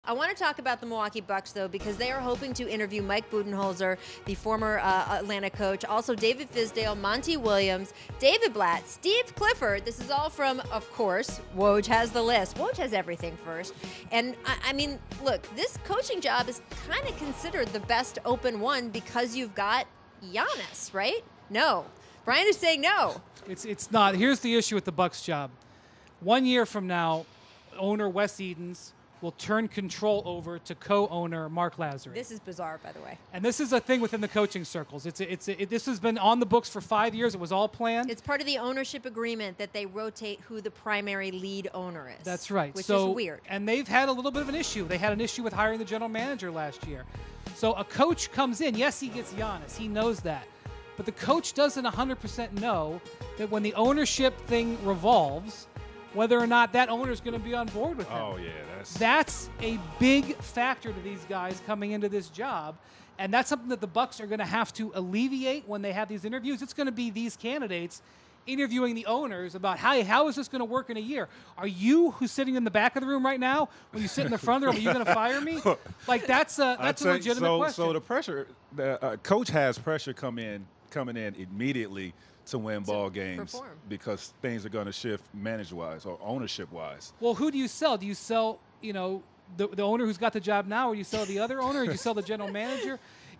I want to talk about the Milwaukee Bucks, though, because they are hoping to interview Mike Budenholzer, the former Atlanta coach, also David Fizdale, Monty Williams, David Blatt, Steve Clifford. This is all from, of course, Woj has the list. Woj has everything first. And, I mean, look, this coaching job is kind of considered the best open one because you've got Giannis, right? No. Brian is saying no. It's not. Here's the issue with the Bucks job. 1 year from now, owner Wes Edens will turn control over to co-owner Mark Lazary. This is bizarre, by the way. And this is a thing within the coaching circles. This has been on the books for 5 years. It was all planned. It's part of the ownership agreement that they rotate who the primary lead owner is. That's right. Which is weird. And they've had a little bit of an issue. They had an issue with hiring the general manager last year. So a coach comes in. Yes, he gets Giannis. He knows that. But the coach doesn't 100% know that when the ownership thing revolves, whether or not that owner is going to be on board with him. Oh, yeah. That's a big factor to these guys coming into this job. And that's something that the Bucks are going to have to alleviate when they have these interviews. It's going to be these candidates interviewing the owners about how is this going to work in a year? Are you who's sitting in the back of the room right now, when you sit in the front of the room, are you going to fire me? Like, that's a legitimate question. So the pressure, the coach has pressure coming in immediately to win ball games perform. Because things are going to shift manager-wise or ownership-wise. Well, who do you sell? Do you sell, the owner who's got the job now, or do you sell the other owner, or do you sell the general manager?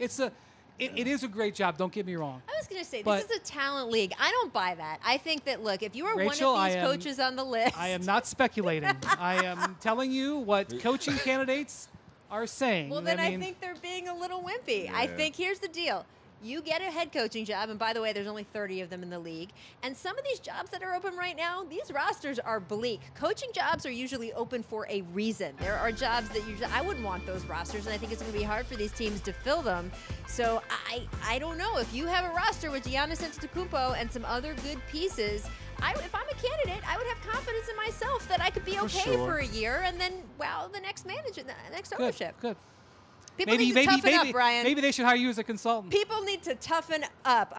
It is a great job, don't get me wrong. I was going to say, this is a talent league. I don't buy that. I think that, look, if you are Rachel, one of these coaches on the list. I am not speculating. I am telling you what coaching candidates are saying. Well, then I think they're being a little wimpy. Yeah. I think here's the deal. You get a head coaching job, and by the way, there's only 30 of them in the league. And some of these jobs that are open right now, these rosters are bleak. Coaching jobs are usually open for a reason. There are jobs that I wouldn't want those rosters, and I think it's going to be hard for these teams to fill them. So I don't know. If you have a roster with Giannis Antetokounmpo and some other good pieces, if I'm a candidate, I would have confidence in myself that I could be okay for a year, and then, the next manager, the next ownership. Good. People need to toughen up, Brian. Maybe they should hire you as a consultant. People need to toughen up.